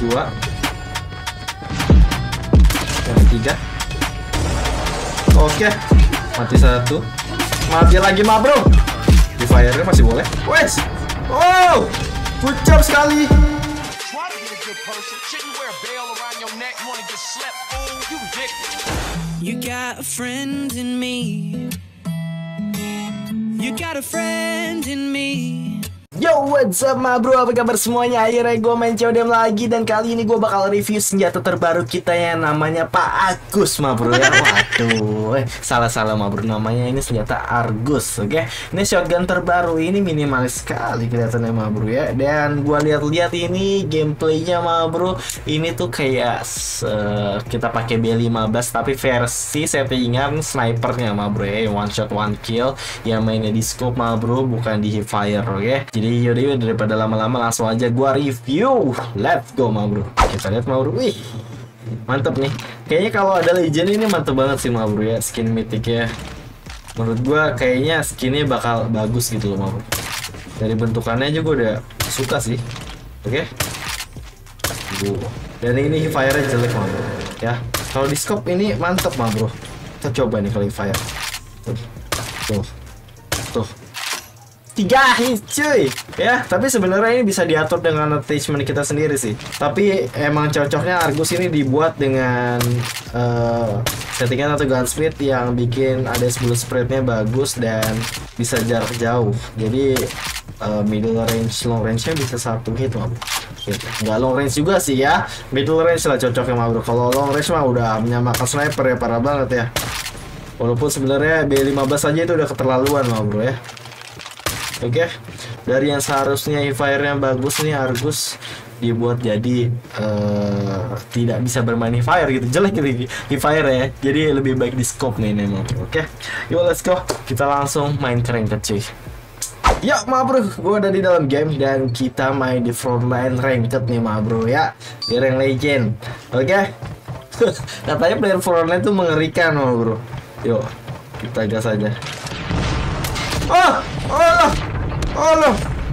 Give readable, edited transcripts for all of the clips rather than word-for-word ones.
2. Yang ketiga. Oke, mati 1. Mati lagi mah bro. Di fire-nya masih boleh. Wes. Oh, good job sekali. You got a friend in me. You got a friend in me. Yo, what's up ma bro, apa kabar semuanya? Akhirnya gue main CODM lagi. Dan kali ini gue bakal review senjata terbaru kita yang namanya Pak Agus ma bro ya. Waduh, salah ma bro, namanya ini senjata Argus. Oke, ini shotgun terbaru, ini minimalis sekali kelihatannya ma bro ya. Dan gue lihat-lihat ini gameplaynya ma bro, ini tuh kayak kita pakai B15 tapi versi settingan snipernya ma bro ya, one shot one kill, yang mainnya di scope ma bro, bukan di hipfire. Oke, jadi yaudah daripada lama-lama langsung aja gua review. Let's go ma bro. Kita lihat ma bro. Wih, mantep nih. Kayaknya kalau ada legend ini mantep banget sih ma bro ya. Skin mythic ya, menurut gua kayaknya skinnya bakal bagus gitu loh ma bro. Dari bentukannya juga udah suka sih. Oke. Dan ini fire-nya jelek ma bro ya. Kalau di scope ini mantep ma bro. Kita coba nih kalau fire. Tuh 3 hit cuy ya. Tapi sebenarnya ini bisa diatur dengan attachment kita sendiri sih. Tapi emang cocoknya Argus ini dibuat dengan settingan atau gunsmith yang bikin ada bullet spreadnya bagus dan bisa jarak jauh. Jadi middle range, long range-nya bisa 1 hit mah. Nggak long range juga sih ya, middle range lah cocoknya mah bro. Kalau long range mah udah menyamakan sniper ya, parah banget ya. Walaupun sebenarnya B15 aja itu udah keterlaluan mah bro ya. Oke, dari yang seharusnya hipfire-nya bagus nih Argus dibuat jadi tidak bisa bermain hipfire gitu, jelek gitu hipfire ya. Jadi lebih baik di scope nih memang. Oke, yuk let's go, kita langsung main keren cuy. Ya ma bro, gue ada di dalam game dan kita main di frontline ranked nih ma bro ya, di rank legend. Oke. Katanya player frontline tuh mengerikan ma bro. Yuk kita gas aja. Oh,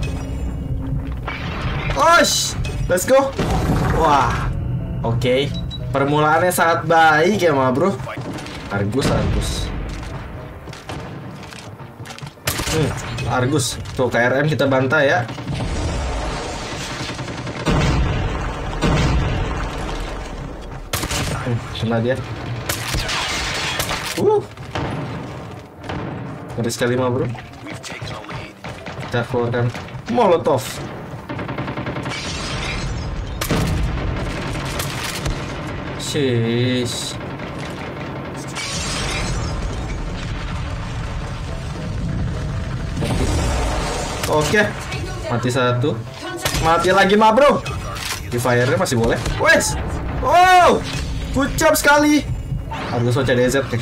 Osh, let's go. Wah, oke. Permulaannya sangat baik ya ma bro. Argus. Argus. Tuh KRM kita bantai ya. Kena dia. Ngeri sekali ma bro. Kita keluarkan molotov. Sheesh. Oke, mati 1. Mati lagi ma bro. Di fire-nya masih boleh. Wes. Oh, good job sekali. Harus CDZ nih.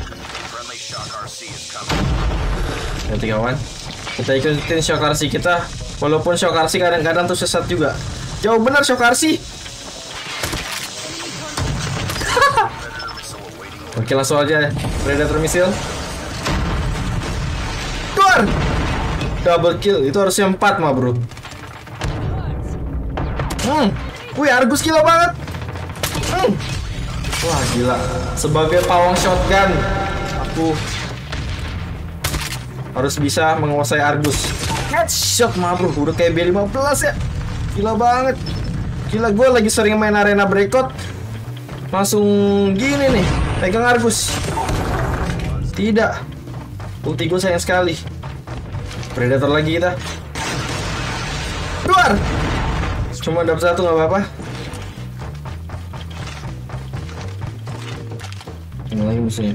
Nanti kawan, kita ikutin shock RC kita. Walaupun shock RC kadang-kadang tuh sesat juga. Jauh benar shock RC. Oke, langsung aja Predator missile. Keluar. Double kill, itu harusnya 4 mah bro. Wih, Argus gila banget. Wah gila, sebagai pawang shotgun aku harus bisa menguasai Argus. Headshot mah bro, udah kayak B15 ya. Gila banget. Gila, gue lagi sering main arena breakout langsung gini nih, pegang Argus. Tidak, ulti gue sayang sekali. Predator lagi kita. Keluar. Cuma dapat 1 nggak apa-apa. Ini lagi musuhnya.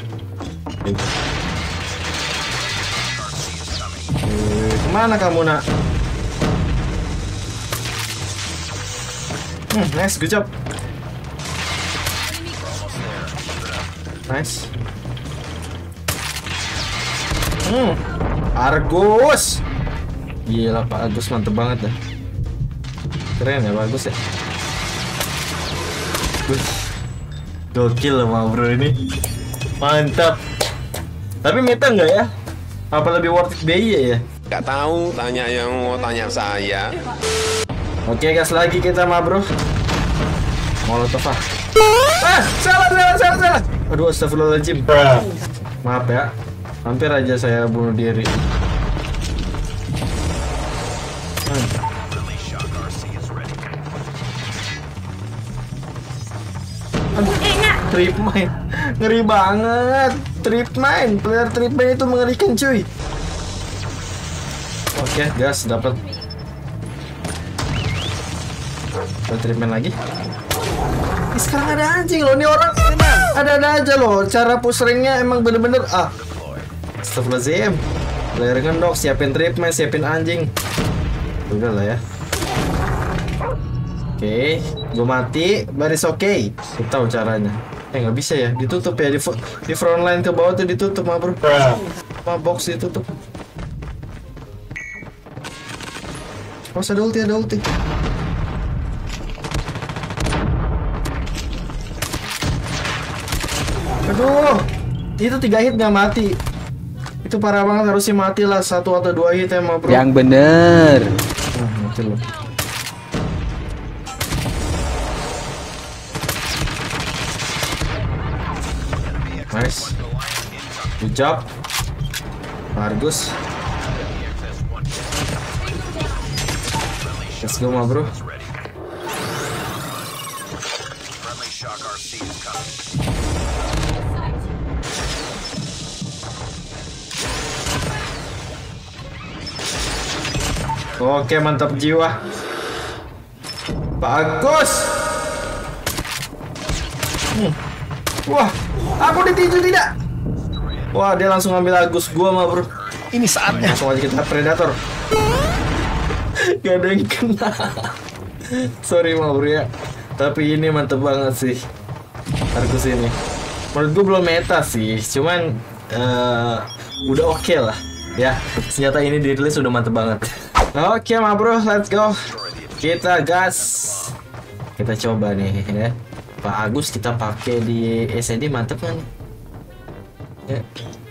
Kemana kamu nak? Nice, good job. Nice. Argus. Gila Pak Agus, mantep banget dah. Keren ya Pak Agus ya. Gokil loh ma bro ini. Mantap. Tapi meta nggak ya? Apa lebih worth it BI ya? Gak tahu, tanya yang mau tanya saya. Oke, gas lagi kita ma bro. Molotov ah. Salah. Aduh, astagfirullahaladzim. Maaf ya. Hampir aja saya bunuh diri. Trip mine. Ngeri banget. Trip mine. Player trip mine itu mengerikan cuy. Oke, gas dapat. Trip mine lagi. Sekarang ada anjing loh, nih orang ada aja loh. Cara push ranknya emang bener-bener Astagfirullahaladzim. Player ngendok, siapin trip mine, siapin anjing. Udah lah ya. Oke, gue mati, baris oke. Gue tahu caranya. Nggak bisa ya, ditutup ya di front line ke bawah tuh ditutup mah bro. Sama box ditutup. Oh, ada ulti. Aduh, itu 3 hit nggak mati. Itu parah banget, harusnya mati lah 1 atau 2 hit emang bro. Yang bener. Mati loh. Nice. Good job Argus. Let's go ma bro. Oke, mantap jiwa. Bagus. Wah, aku ditinju tidak. Wah, dia langsung ambil Agus gua mah bro. Ini saatnya. Langsung aja kita predator. Gak ada yang kena. Sorry mah bro ya. Tapi ini mantep banget sih Argus ini. Menurut gua belum meta sih. Cuman udah oke lah. Ya, senjata ini dirilis udah mantep banget. Oke mah bro, let's go. Kita gas. Kita coba nih ya. Pak Agus kita pakai di SND mantep kan? Ya.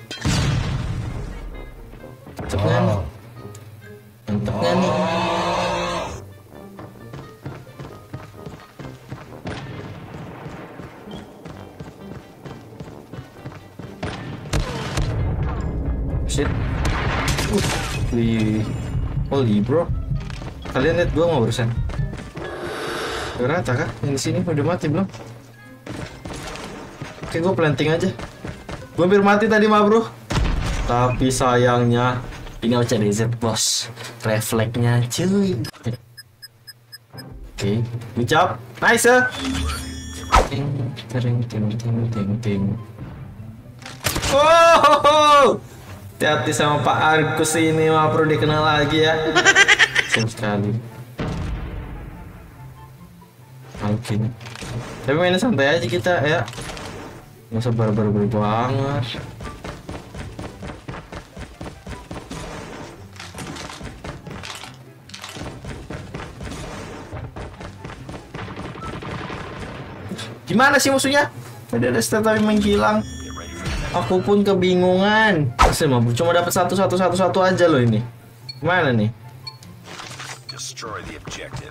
Mantep kan? Mantep kan nih? Shit. Holy bro. Kalian lihat gua mau barusan. Rata kah? Yang di sini udah mati belum? Oke, gue planting aja. Gue hampir mati tadi mah bro. Tapi sayangnya tinggal CDZ bos. Refleksnya cuy. Oke, good job. Nice ya. Ting. Oh, hati-hati sama Pak Argus ini mah bro, dikenal lagi ya. Sayang sekali. Mungkin. Tapi mainnya santai aja kita ya. Nggak usah barbar banget. Gimana sih musuhnya? Tadi ada stat tapi menghilang. Aku pun kebingungan. Masih mampu cuma dapat satu aja loh ini. Gimana nih? Destroy the objective.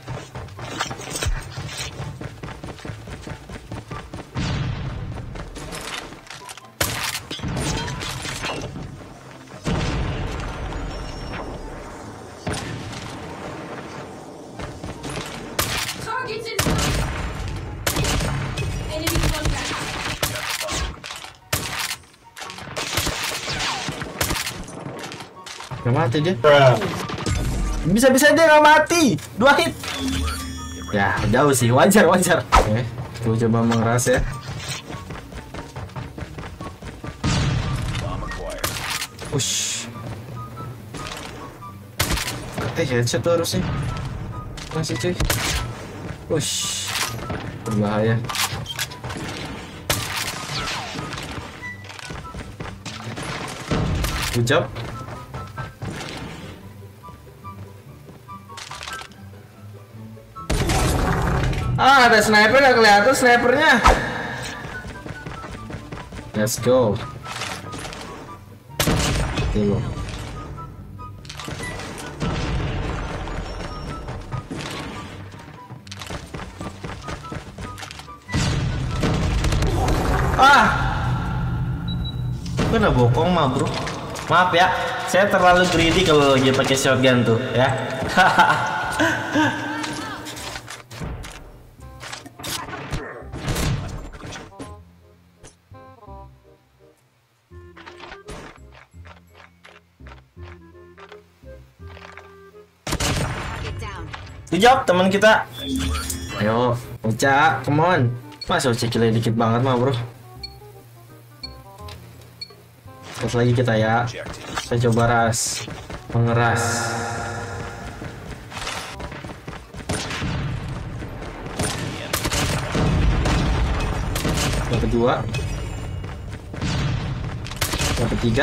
Gak mati dia. Bisa-bisa dia gak mati. 2 hit. Ya jauh sih, wajar. Oke, kita coba mengeras ya. Push. Headshot tuh harusnya. Masih cuy. Push. Berbahaya. Good job. Ada sniper, gak kelihatan snipernya. Let's go. Dulu. Ah, kena bokong mah bro. Maaf ya, saya terlalu greedy kalau lagi pakai shotgun tuh ya. Good job teman kita. Ayo, Uca, come on. Masa Uca killnya dikit banget mah bro. Terus lagi kita ya. Saya coba mengeras. Yang kedua. Yang ketiga.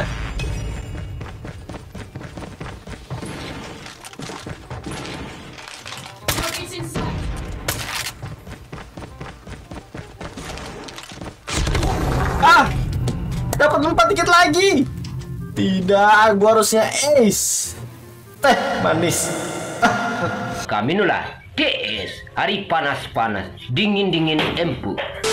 Ah, dapat 4 tiket lagi. Tidak, gua harusnya ace. Teh manis. Kami nulah DS hari panas-panas, dingin-dingin empu.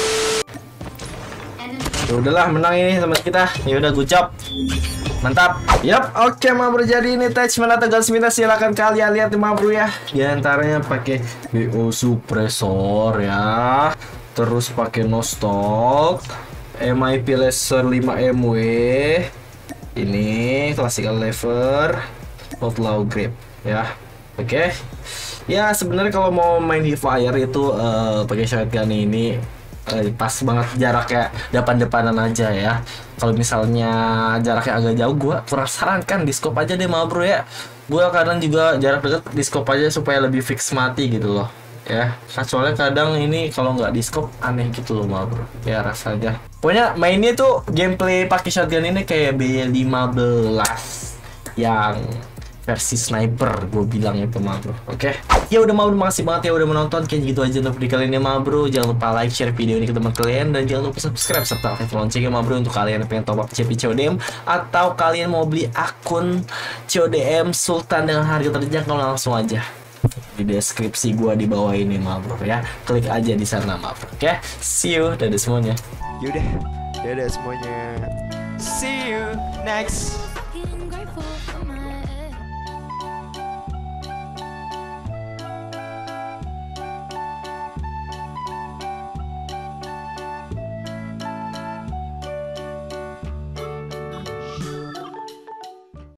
Ya udahlah, menang ini teman kita. Ya udah, good job. Mantap. Yap, oke ma bro, jadi ini attachment atau gas minta silakan kalian lihat ma bro ya. Di antaranya pakai BO suppressor ya. Terus pakai no stock. MIP laser 5MW. Ini classical lever. Outlaw grip ya. Oke. Ya sebenarnya kalau mau main di fire itu pakai shotgun ini pas banget jaraknya depan-depanan aja ya. Kalau misalnya jaraknya agak jauh, gua kurang sarankan di scope aja deh ma bro ya. Gua kadang juga jarak dekat di scope aja supaya lebih fix mati gitu loh ya. Nah, soalnya kadang ini kalau nggak di scope aneh gitu loh ma bro ya rasanya. Pokoknya mainnya tuh gameplay pakai shotgun ini kayak B15 yang versi sniper, gue bilang itu ma bro. Oke. Ya udah ma bro, makasih banget ya udah menonton. Kayak gitu aja untuk video kali ini ma bro. Jangan lupa like, share video ini ke teman kalian, dan jangan lupa subscribe serta aktifkan loncengnya ma bro untuk kalian yang pengen top up CP CODM atau kalian mau beli akun CODM Sultan dengan harga terjangkau, langsung aja di deskripsi gua di bawah ini ma bro ya. Klik aja di sana ma bro. Oke. See you, dadah semuanya. Yaudah, dadah semuanya. See you next